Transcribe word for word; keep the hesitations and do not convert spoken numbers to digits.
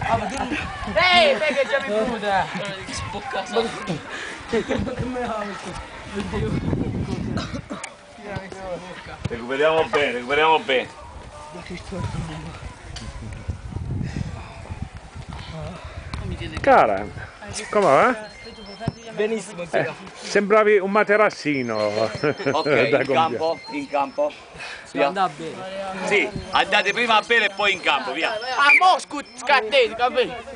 Ehi, perché c'è mi puta? Spoccato. Recuperiamo bene, recuperiamo bene. Cara, come va? Benissimo, Eh, sembravi un materassino. Ok, in campo, in campo. Via. Andà bene. Sì, andate prima a bere e poi in campo, via. Ah, mo scut, scattete, capito?